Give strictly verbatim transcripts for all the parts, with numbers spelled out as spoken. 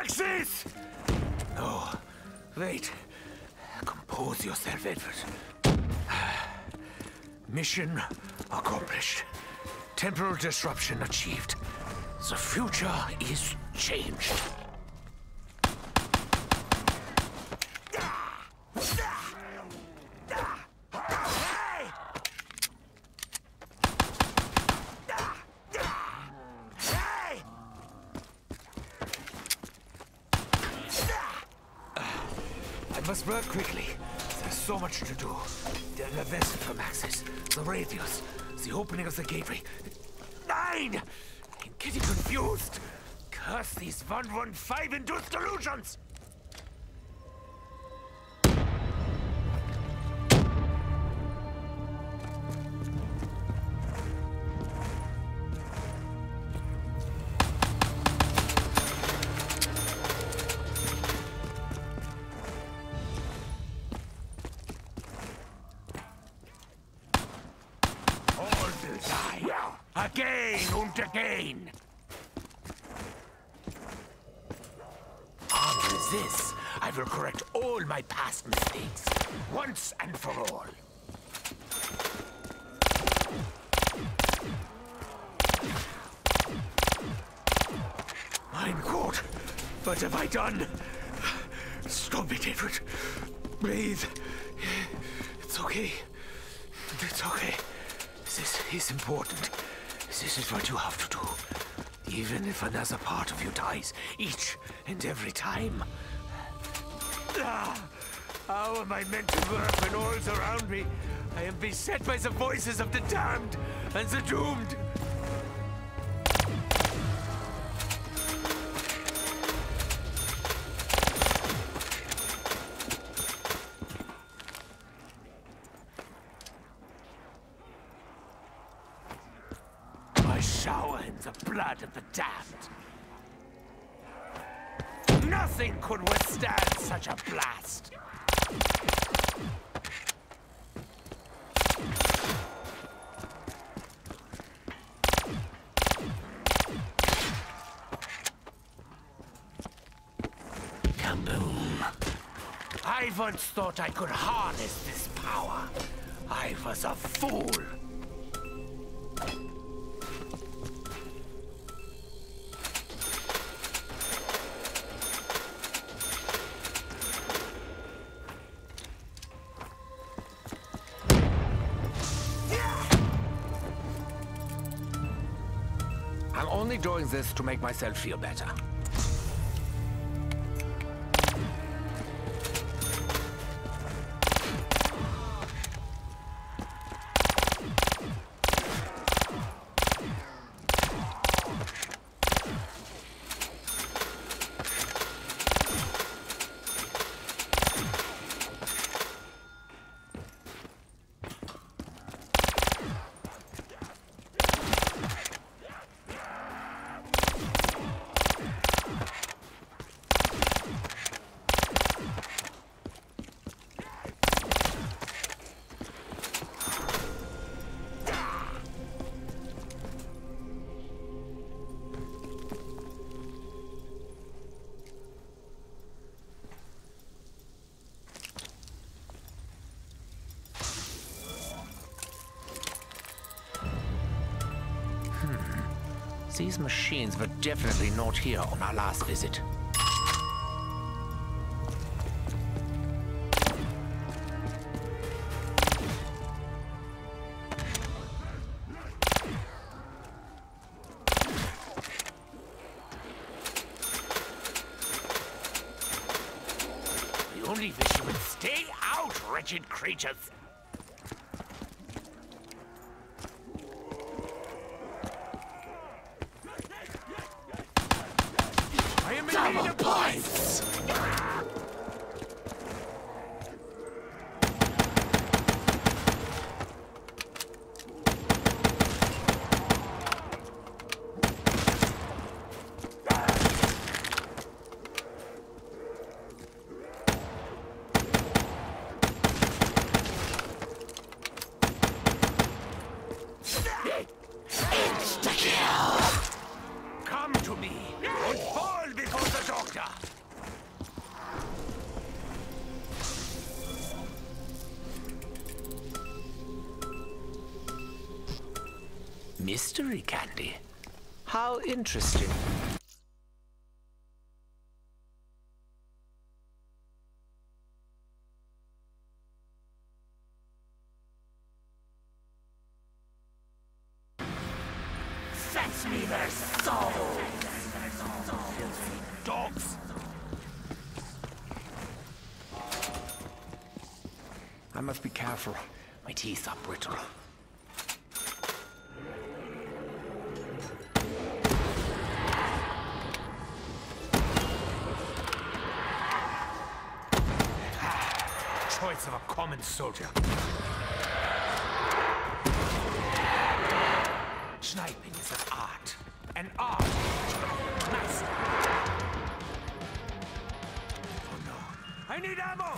Maxis! No. Wait. Compose yourself, Edward. Mission accomplished. Temporal disruption achieved. The future is changed. I must work quickly. There's so much to do. The, the vessel for Maxis, the radius, the opening of the gateway. Nine! I'm getting confused. Curse these one one five induced delusions! Again and again! After this, I will correct all my past mistakes, once and for all. Mein Gott, what have I done? Stop it, Edward. Breathe. It's okay. It's okay. This is important. This is what you have to do. Even if another part of you dies, each and every time. Ah, how am I meant to work when all's around me? I am beset by the voices of the damned and the doomed. Shower in the blood of the damned. Nothing could withstand such a blast. Kaboom. I once thought I could harness this power. I was a fool. I'm only doing this to make myself feel better. These machines were definitely not here on our last visit. I only wish you would stay out, wretched creatures! Double points! Come to me and fall before the doctor! free candy. How interesting. Fetch me their souls! Filthy dogs! I must be careful. My teeth are brittle. Choice of a common soldier. Sniping is an art. An art. Master. Oh no. I need ammo!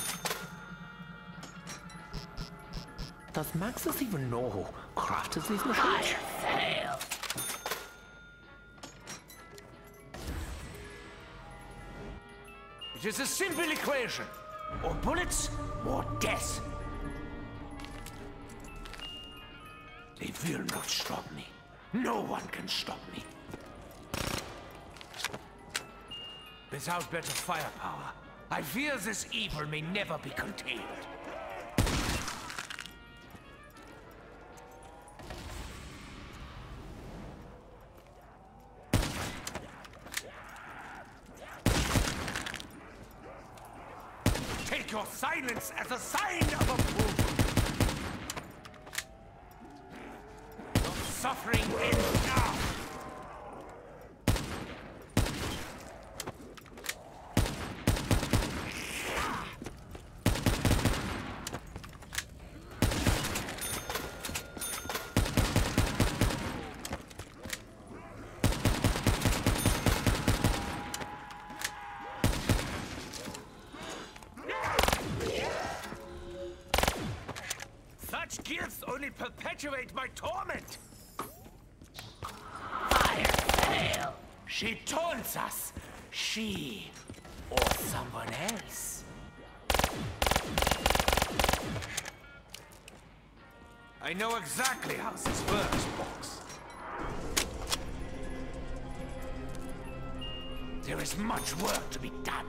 Does Maxis even know who crafted these machines? I fail. It is a simple equation. More bullets, more death. They will not stop me. No one can stop me. Without better firepower, I fear this evil may never be contained. Take your silence as a sign of approval. Your suffering ends now. Such gifts only perpetuate my torment! Fire fail! She taunts us! She or someone else. I know exactly how this works, Box. There is much work to be done.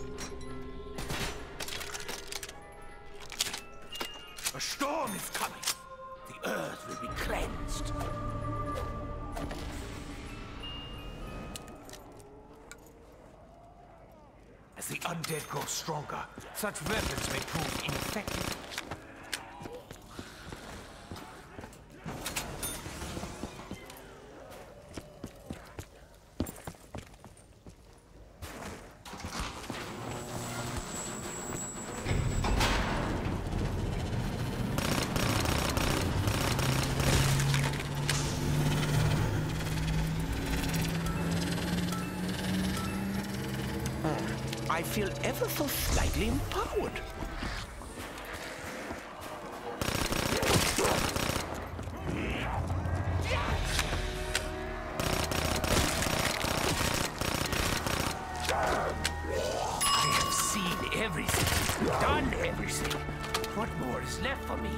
A storm is coming. The earth will be cleansed. As the undead grow stronger, such weapons may prove ineffective. I feel ever so slightly empowered. I have seen everything, done everything. What more is left for me?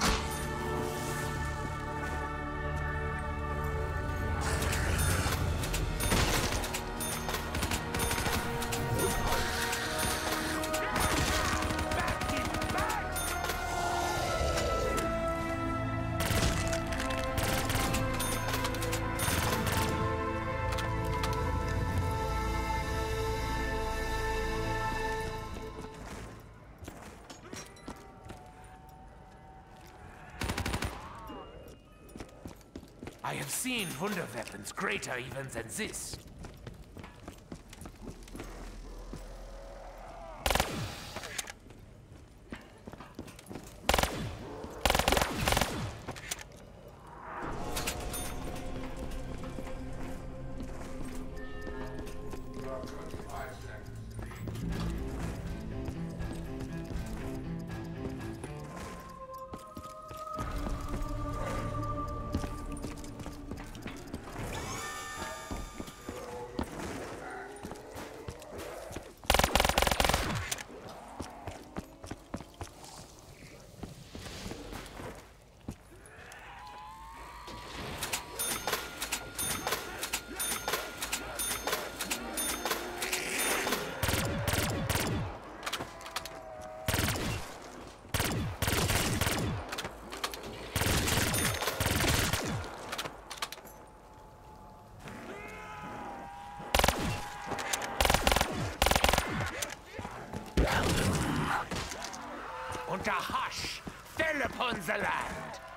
I have seen wonder weapons greater even than this. owns the land.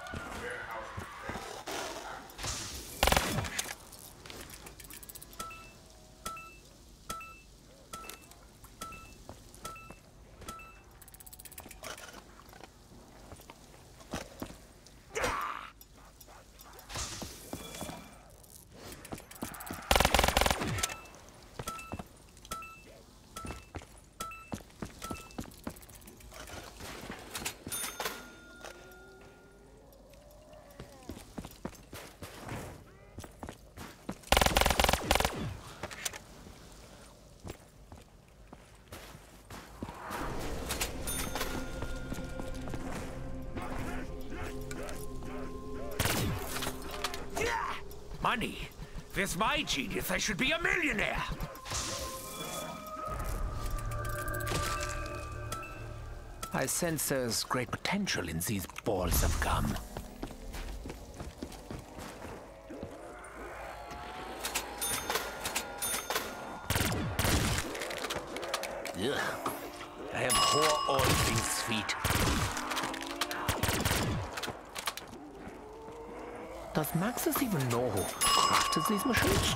Money? With my genius, I should be a millionaire! I sense there's great potential in these balls of gum. Ugh. I abhor all things sweet. Does Maxis even know who crafted these machines?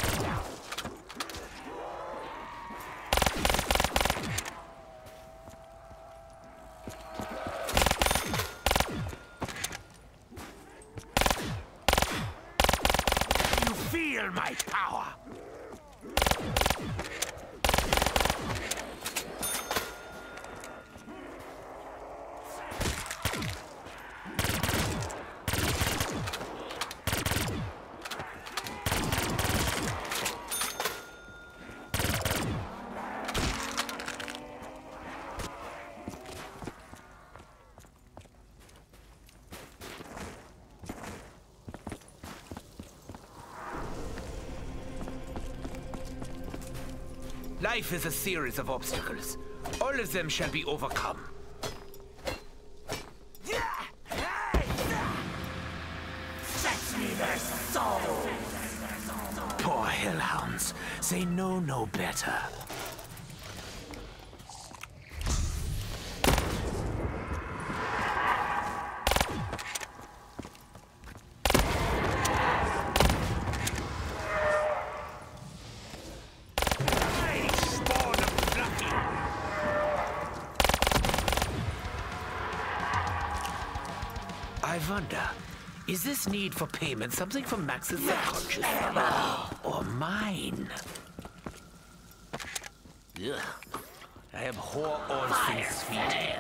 You feel my power! Life is a series of obstacles. All of them shall be overcome. Fetch me their souls! Poor hellhounds. They know no better. I wonder, is this need for payment something from Max's subconscious or mine? Ugh. I abhor all things sweet.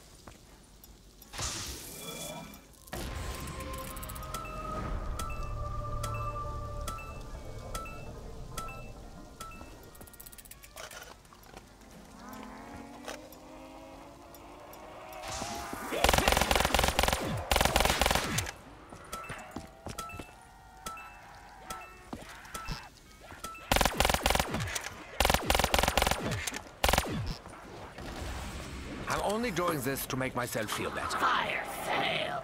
I'm only doing this to make myself feel better. Fire sale!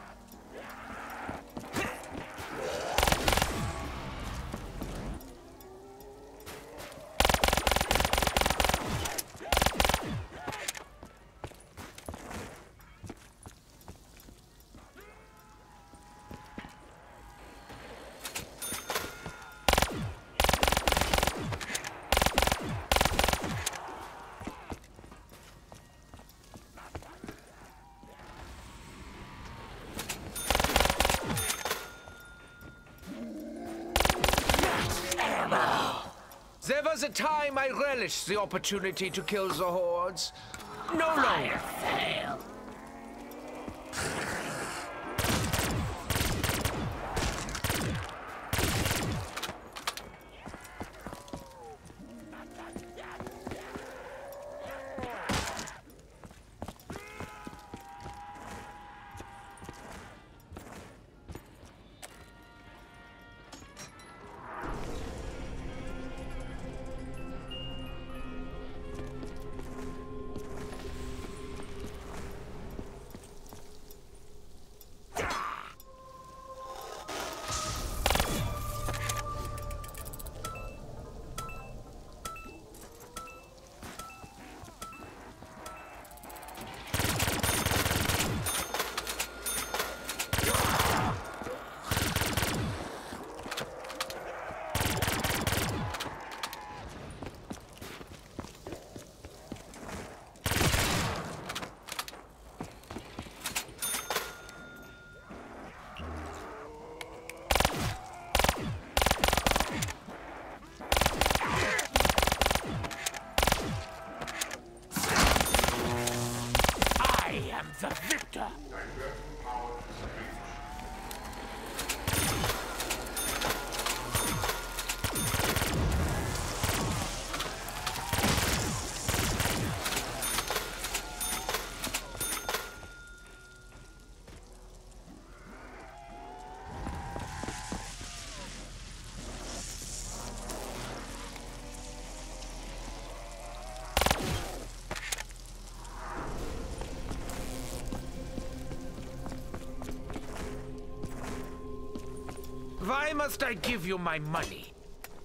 There was a time I relished the opportunity to kill the hordes. No longer. Fail. Why must I give you my money?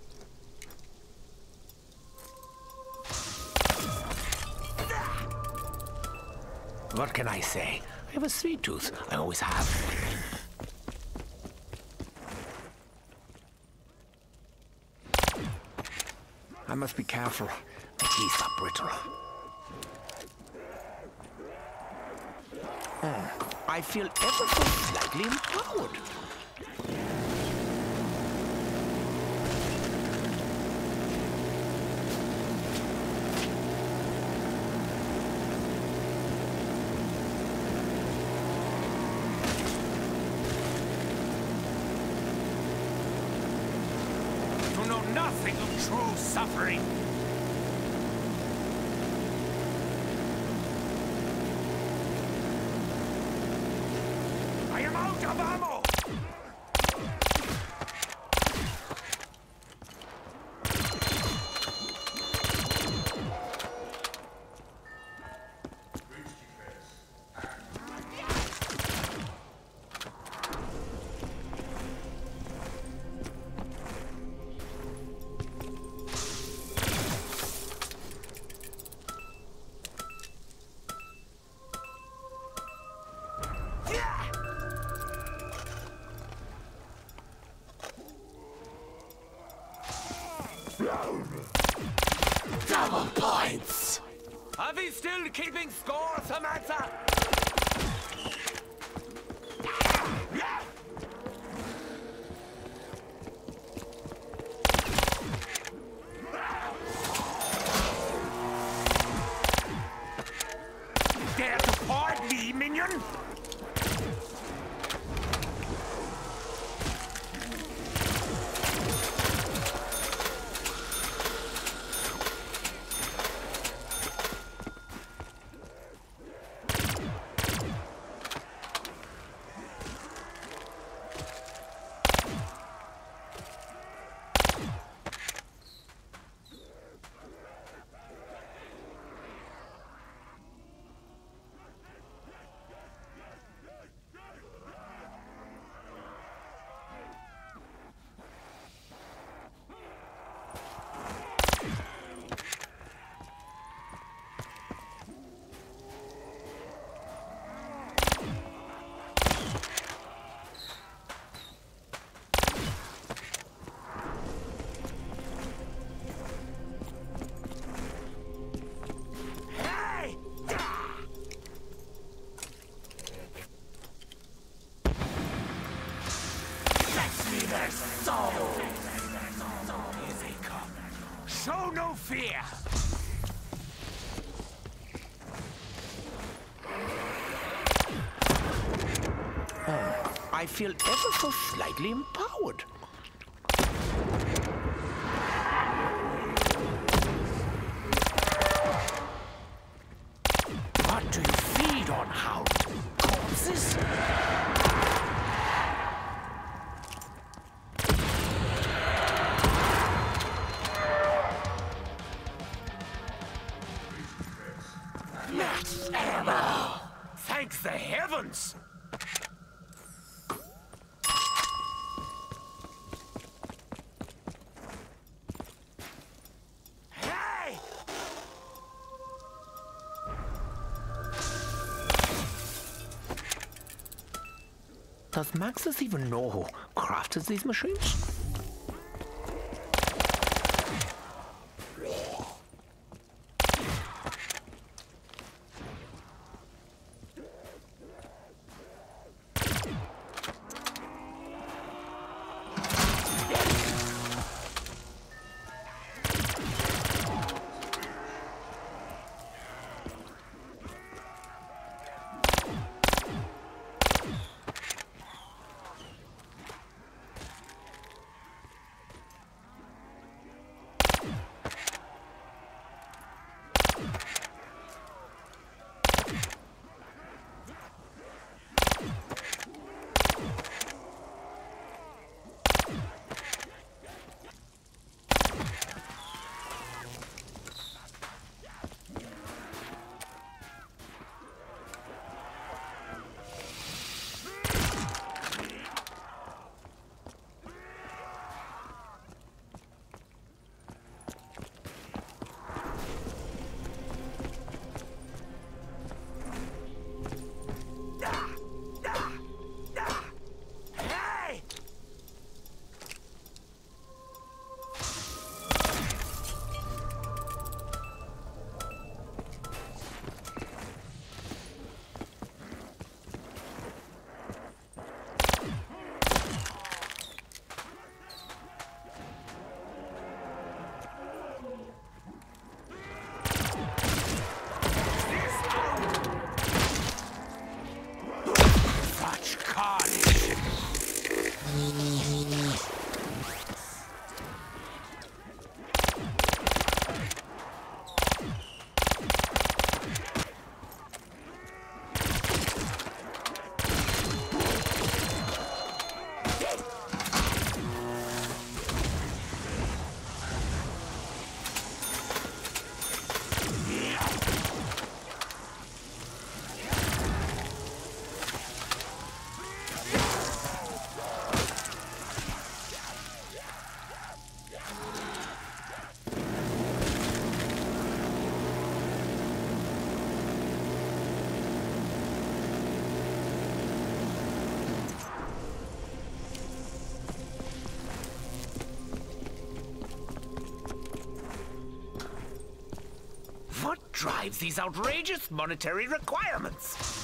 What can I say? I have a sweet tooth. I always have. I must be careful. My teeth are brittle. Oh, I feel ever so slightly empowered. You know nothing of true suffering. I am out of ammo! Double points! Are we still keeping score, Samantha? Dare to pardon me, minion? Show no fear! Oh, I feel ever so slightly empowered. What do you feed on, Hound? Corpses? Max ammo! Thank the heavens! Hey! Does Maxis even know who crafted these machines? drives these outrageous monetary requirements?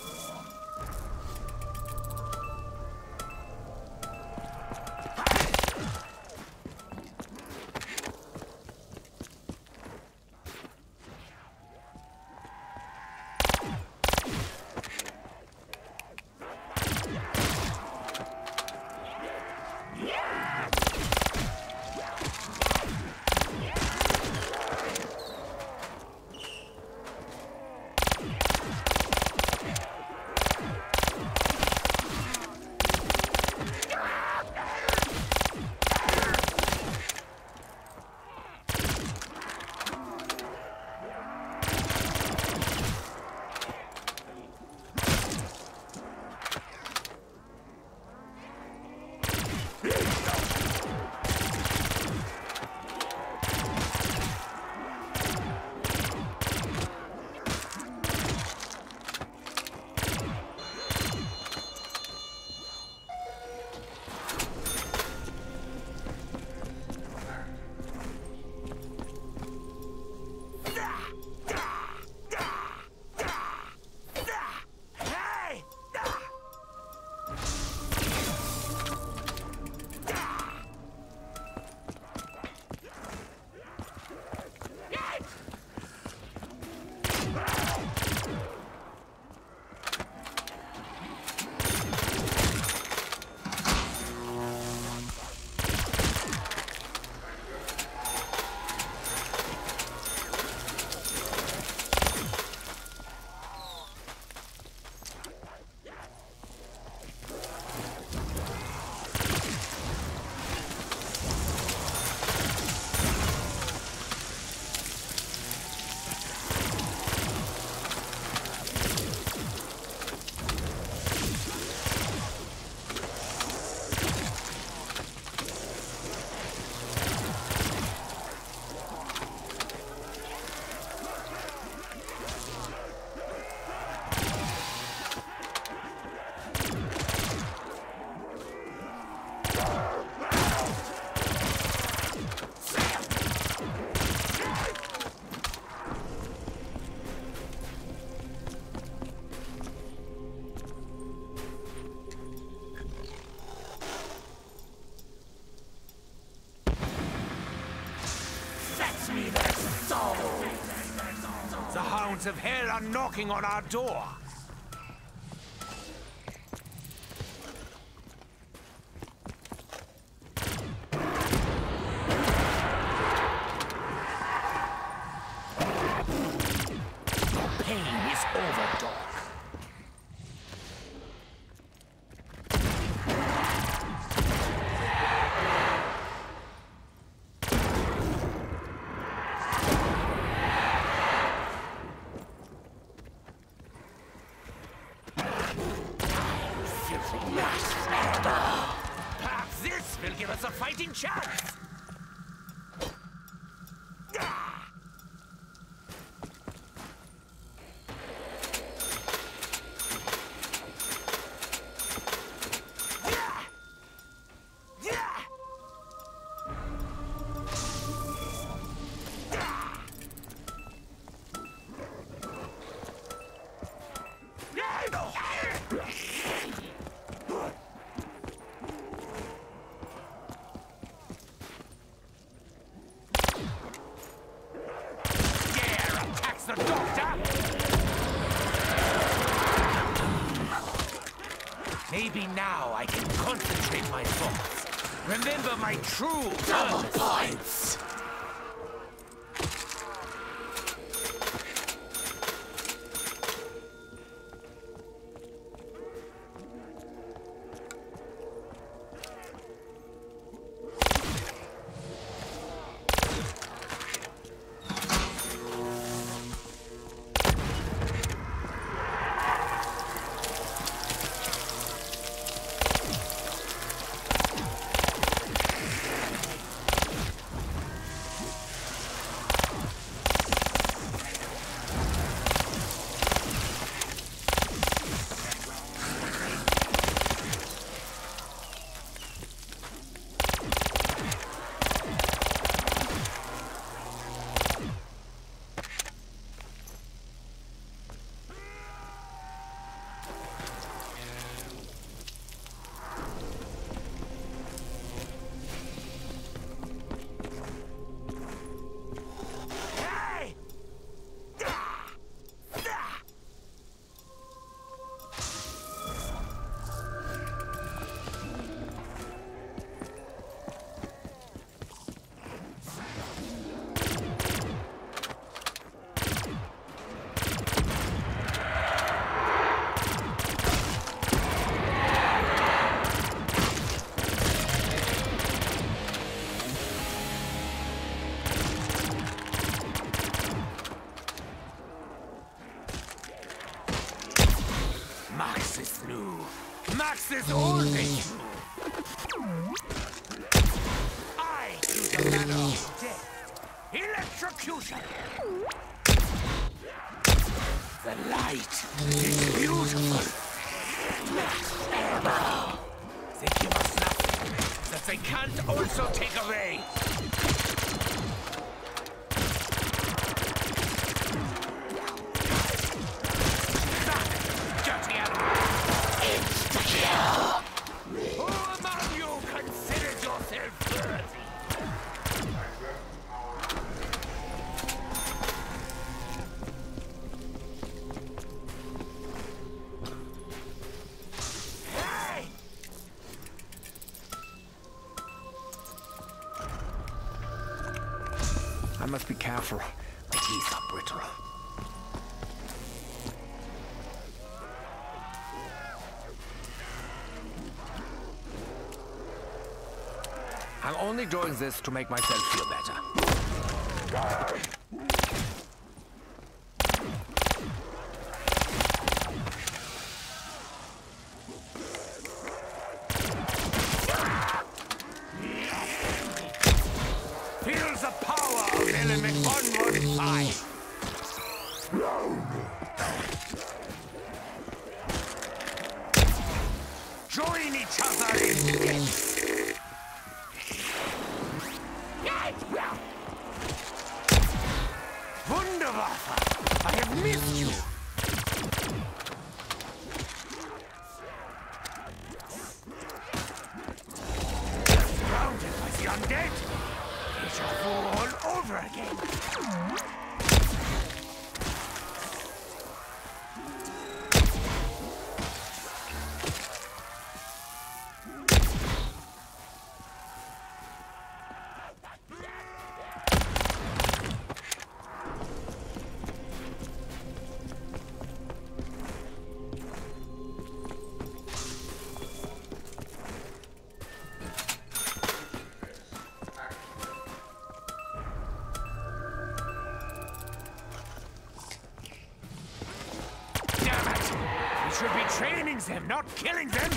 The hounds of hell are knocking on our door. Pain is over, dog. Perhaps this will give us a fighting chance. The doctor? Maybe now I can concentrate my thoughts. Remember my true double points. match this oldie. I do the manner of death. Electrocution. The light is beautiful. Arrow. They give us nothing that they can't also take away. I must be careful. My teeth are brittle. I'm only doing this to make myself feel better. Feels the power of element one one five. Join each other in death. Wunderwaffe! I have missed you! Surrounded by the undead! It's all over again! Should be training them, not killing them!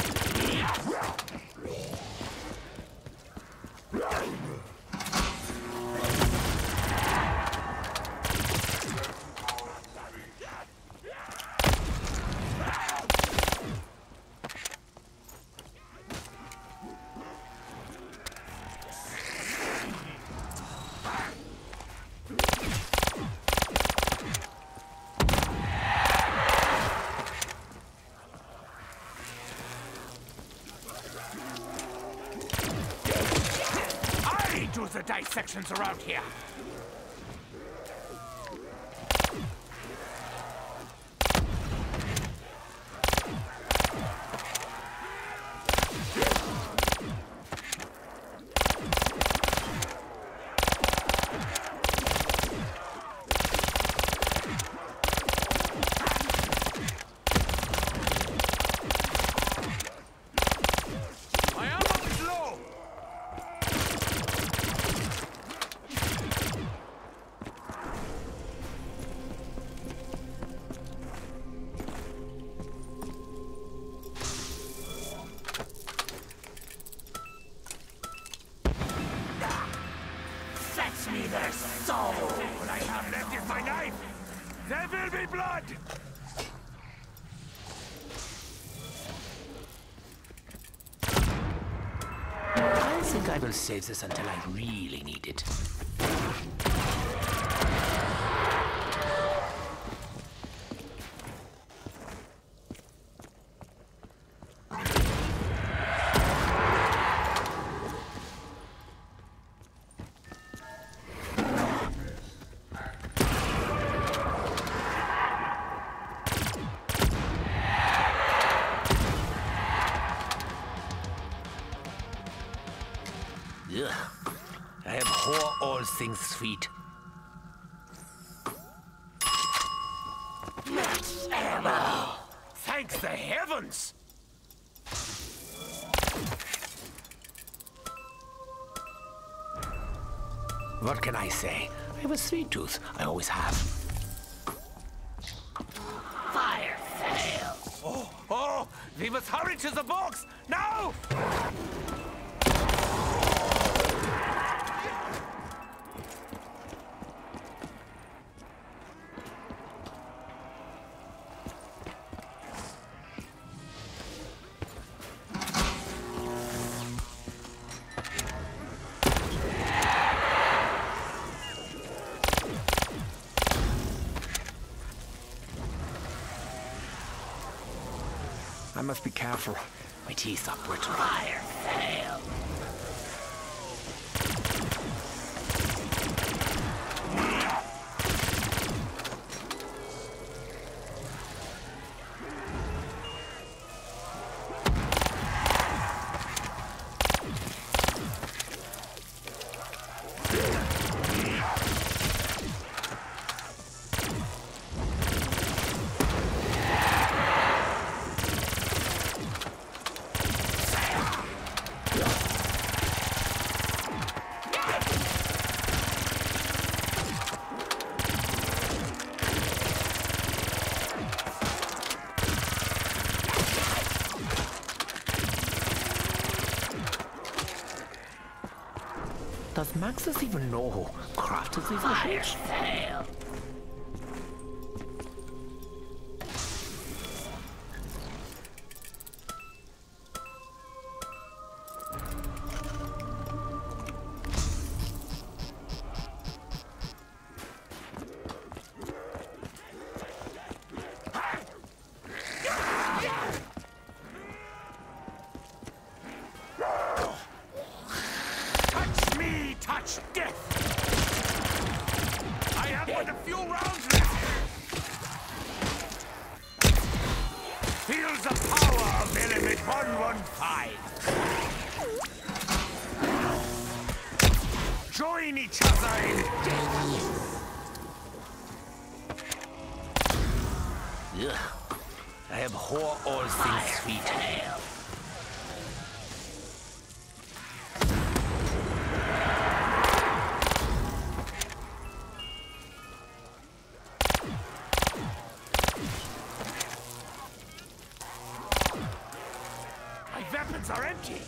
Do the dissections around here. Me their soul! What I have left is my knife! There will be blood! I think I will save this until I really need it. Ugh. I abhor all things sweet. Max ammo! Thank the heavens! What can I say? I have a sweet tooth. I always have. Fire fail! Oh, oh! We must hurry to the box! Now! I must be careful. My teeth are brittle. Fire fail. Does Maxis even know who crafted these Fire machines? fail. Touch death! I have but a few rounds left! Feel the power of element one one five! Join each other in death! Ugh. I abhor all things sweet. Fail. My weapons are empty!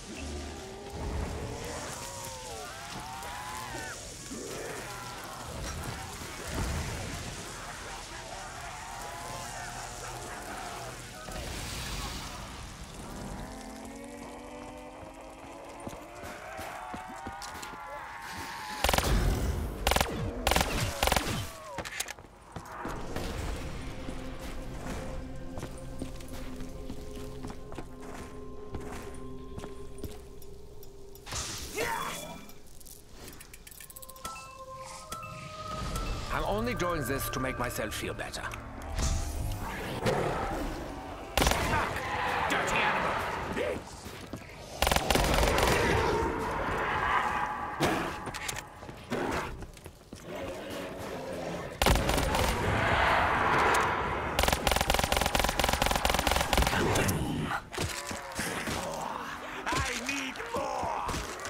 I'm only doing this to make myself feel better. Back! Dirty animal! I need more!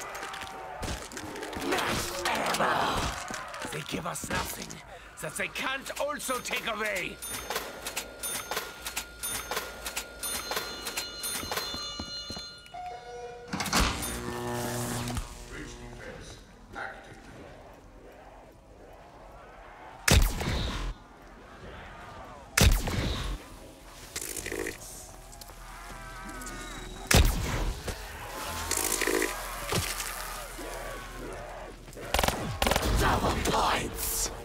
They give us nothing that they can't also take away. Double points.